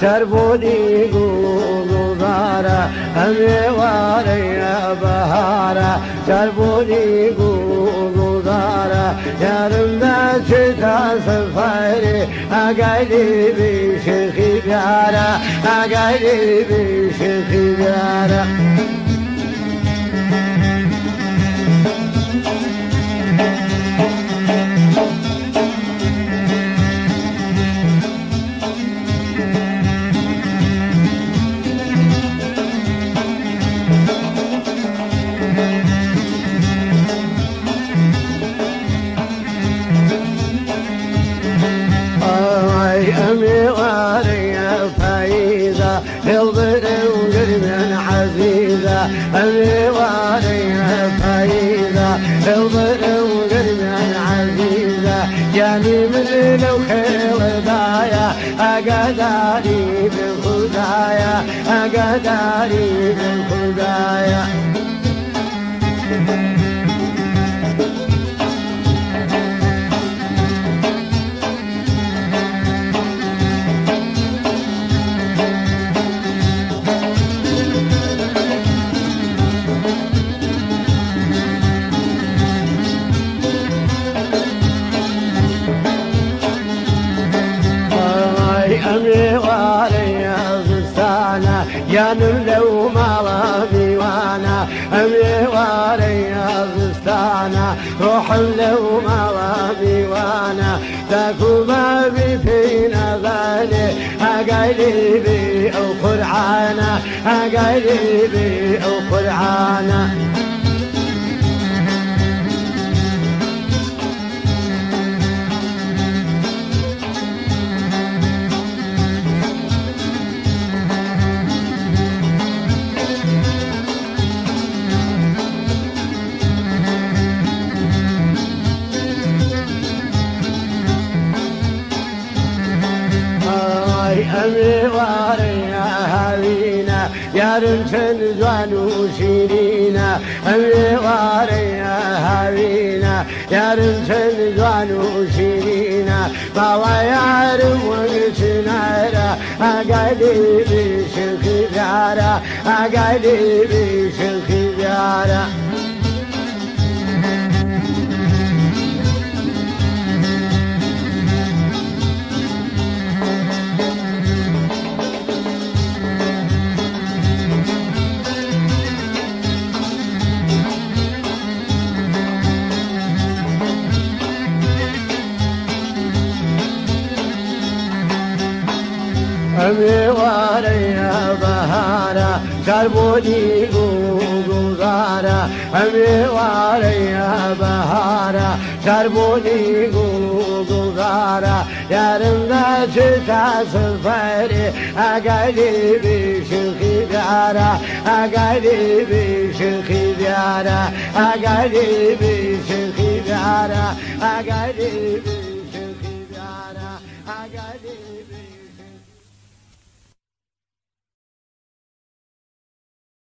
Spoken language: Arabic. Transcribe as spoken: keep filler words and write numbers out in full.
شربوني قوضارة أميواري بهارة شربوني قوضارة يا رمنا شتا صفيري أقالي بشيخي بيارة أقالي بشيخي بيارة أميواري فايدة يضر وقرب عزيزة أميواري فايدة يضر وقرب عزيزة جاني من لو خير دايا أقداري بالخدايا أقداري بالخدايا أميواري غصانا يا نملو مرامي وانا أميواري غصانا روح لو مرامي وانا تاكو ما بي فينا غالي أقلبي أو قرعانا أقلبي أو قرعانا أميواري هاوينا يا رمشن زوان وشيرينا أميواري هاوينا يا رمشن زوان وشيرينا ما يعرف وقتنا أقالي بشيخي بيارة أقالي بشيخي بيارة أميواري بهارة شربوني قوضارة أميواري بهارة شربوني قوضارة يا رمنا شتا صفيري أقالي بشيخي بيارة أقالي بشيخي بيارة أقالي بشيخي بيارة أقالي